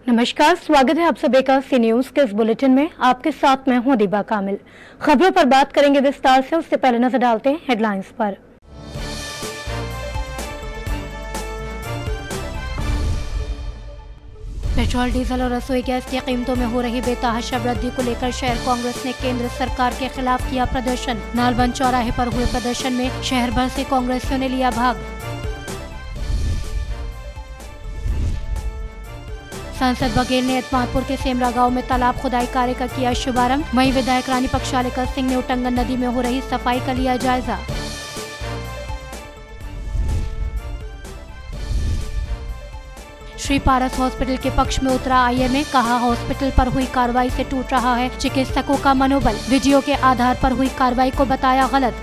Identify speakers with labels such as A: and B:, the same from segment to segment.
A: नमस्कार, स्वागत है आप सभी का सी न्यूज के इस बुलेटिन में। आपके साथ मैं हूं दीबा कामिल। खबरों पर बात करेंगे विस्तार से, उससे पहले नजर डालते हैं हेडलाइंस पर। पेट्रोल, डीजल और रसोई गैस की कीमतों में हो रही बेतहाशा वृद्धि को लेकर शहर कांग्रेस ने केंद्र सरकार के खिलाफ किया प्रदर्शन। नालबंद चौराहे पर हुए प्रदर्शन में शहर भर से कांग्रेसियों ने लिया भाग। सांसद बघेल ने एतमादपुर के सेमरा गांव में तालाब खुदाई कार्य का किया शुभारंभ। वहीं विधायक रानी पक्षालेकर सिंह ने उटंगन नदी में हो रही सफाई का लिया जायजा। श्री पारस हॉस्पिटल के पक्ष में उतरा आईएमए, कहा हॉस्पिटल पर हुई कार्रवाई से टूट रहा है चिकित्सकों का मनोबल। वीडियो के आधार पर हुई कार्रवाई को बताया गलत।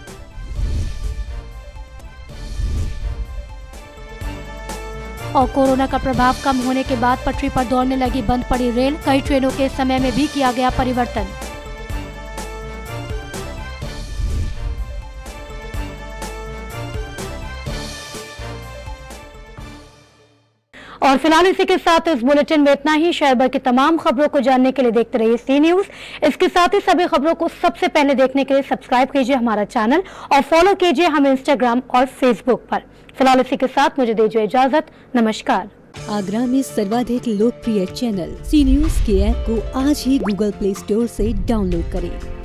A: और कोरोना का प्रभाव कम होने के बाद पटरी पर दौड़ने लगी बंद पड़ी रेल। कई ट्रेनों के समय में भी किया गया परिवर्तन। और फिलहाल इसी के साथ इस बुलेटिन में इतना ही। शहर भर की तमाम खबरों को जानने के लिए देखते रहिए सी न्यूज। इसके साथ ही सभी खबरों को सबसे पहले देखने के लिए सब्सक्राइब कीजिए हमारा चैनल और फॉलो कीजिए हमें इंस्टाग्राम और फेसबुक पर। फिलहाल इसी के साथ मुझे दीजिए इजाजत। नमस्कार।
B: आगरा में सर्वाधिक लोकप्रिय चैनल सी न्यूज के ऐप को आज ही गूगल प्ले स्टोर से डाउनलोड करें।